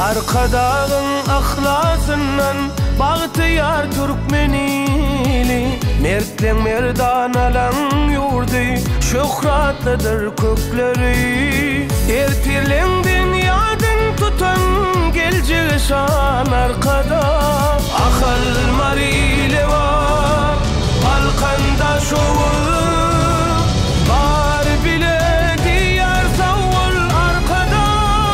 Arkadağın ahlasından Bağtıyar Türkmenili Mertlen merdanalan yurdu Şöhratlıdır kökleri Ertirlen dünyadın tutan Gelce şan arkada Akıl marile var Balkanda şovu Var bile diyar savul arkada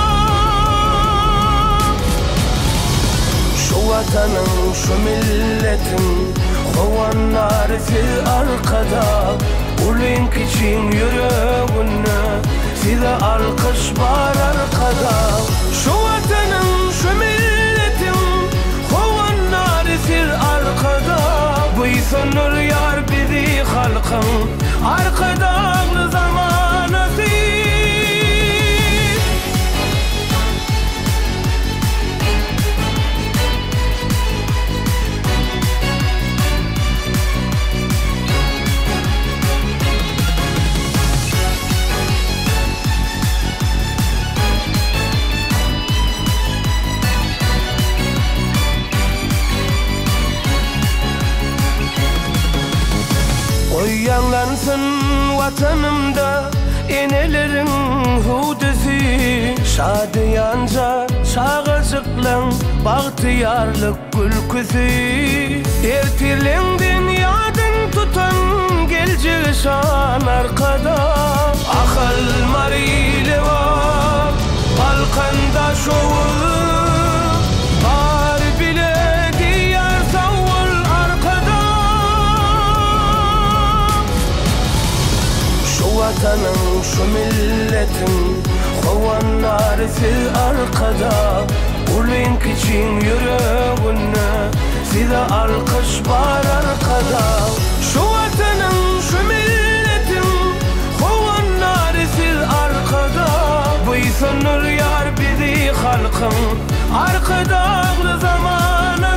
Şu vatanın şu milletin Kovanlar fil arkada Ulink için yüreğine Size alkış var arkada Şu vatanın şu milletin Kovanlar fil arkada Bu sonur yar bizi halkın Arkadağlı zamanı Oyanlansın vatanımda enelerin hudesi Şadiyanca şağızıklan Bağtıyarlık gülküsü Ertirlen dünyadın tutan Gelce şan arkada Akıl marile var Balkanda şovu Vatanın şu milletin Kovanlar fil arkada Ulink için yüreğine Size alkış var arkada Şu vatanın şu milletin Kovanlar fil arkada Bu sonur yar bizi halkın Arkadağlı zamanı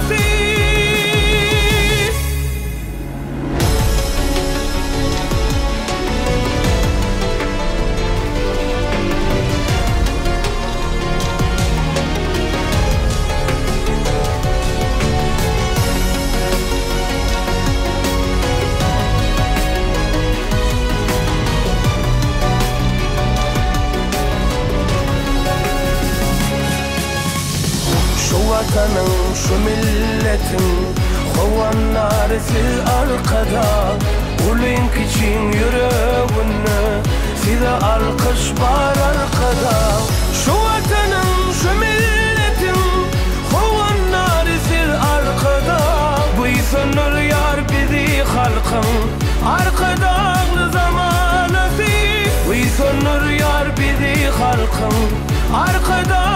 Vatanın şu milletin Kovanlar fil arkada Ulink için yüreğine Size alkış var arkada Şu vatanın şu milletin Kovanlar fil arkada Bu sonur yar bizi halkın Arkadağlı zamanı Bu sonur yar bizi halkın Arkada